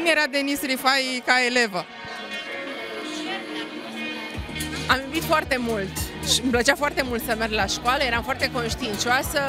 era Denise Rifai ca elevă? Am iubit foarte mult și îmi plăcea foarte mult să merg la școală, eram foarte conștiincioasă.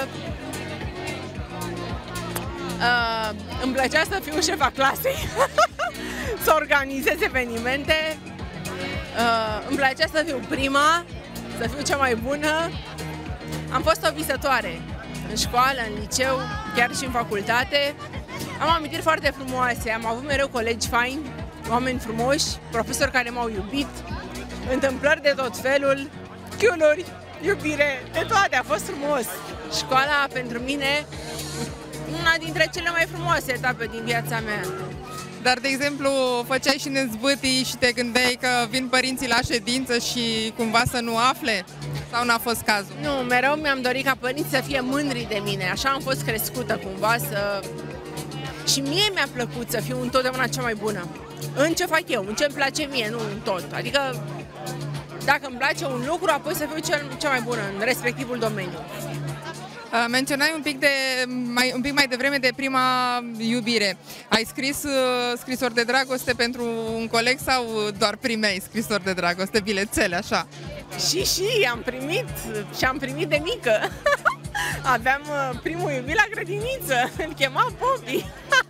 Îmi plăcea să fiu șefa clasei, să organizez evenimente. Îmi plăcea să fiu prima, să fiu cea mai bună. Am fost o visătoare în școală, în liceu, chiar și în facultate. Am amintiri foarte frumoase, am avut mereu colegi faini, oameni frumoși, profesori care m-au iubit, întâmplări de tot felul, chiuluri, iubire, de toate, a fost frumos. Școala pentru mine una dintre cele mai frumoase etape din viața mea. Dar, de exemplu, făceai și nezbâtii și te gândeai că vin părinții la ședință și cumva să nu afle? Sau n-a fost cazul? Nu, mereu mi-am dorit ca părinții să fie mândri de mine. Așa am fost crescută cumva să... Și mie mi-a plăcut să fiu întotdeauna cea mai bună. În ce fac eu, în ce îmi place mie, nu în tot. Adică, dacă îmi place un lucru, apoi să fiu cea mai bună în respectivul domeniu. Menționai un pic mai devreme de prima iubire. Ai scris scrisori de dragoste pentru un coleg sau doar primeai scrisori de dragoste, bilețele, așa? Și am primit de mică. Aveam primul iubit la grădiniță, îl chema Bobby.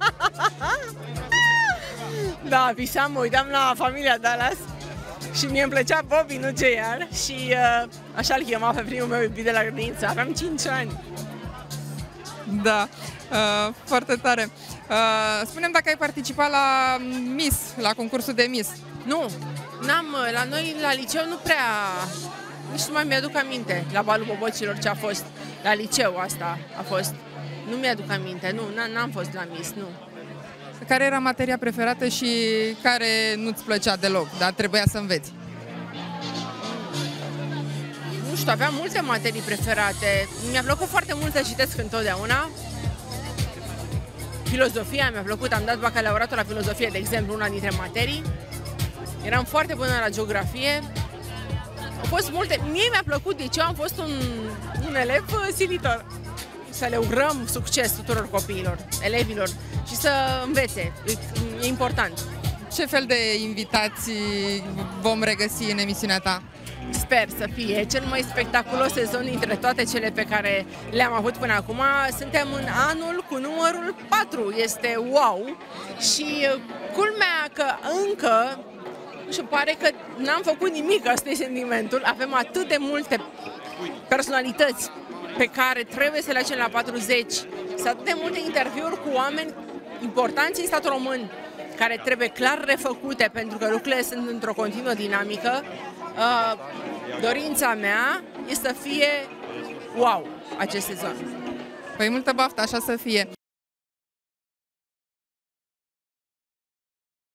Da, visam, mă uitam la Familia Dallas și mie îmi plăcea Bobby, nu JR, și așa îl chema pe primul meu iubit de la grădiniță. Aveam 5 ani. Da, foarte tare. Spune-mi dacă ai participat la Miss, la concursul de Miss. Nu, la noi la liceu nu prea, nici nu mai mi-aduc aminte la balul bobocilor ce a fost. La liceu asta a fost. Nu mi-aduc aminte, nu, n-am fost la Miss, nu. Care era materia preferată și care nu-ți plăcea deloc, dar trebuia să înveți? Nu știu, aveam multe materii preferate. Mi-a plăcut foarte mult să citesc întotdeauna. Filozofia mi-a plăcut, am dat bacalaureatul la filozofie, de exemplu, una dintre materii. Eram foarte bună la geografie. Au fost multe. Mie mi-a plăcut, deci eu am fost un elev silitor. Să le urăm succes tuturor copiilor, elevilor și să învețe. E important. Ce fel de invitații vom regăsi în emisiunea ta? Sper să fie cel mai spectaculos sezon dintre toate cele pe care le-am avut până acum. Suntem în anul cu numărul 4. Este wow! Și culmea că încă, nu știu, pare că n-am făcut nimic, asta e sentimentul. Avem atât de multe personalități pe care trebuie să le facem la 40. Sunt atât de multe interviuri cu oameni importanți în statul român, care trebuie clar refăcute pentru că lucrurile sunt într-o continuă dinamică. Dorința mea este să fie wow acest sezon. Păi multă baftă, așa să fie.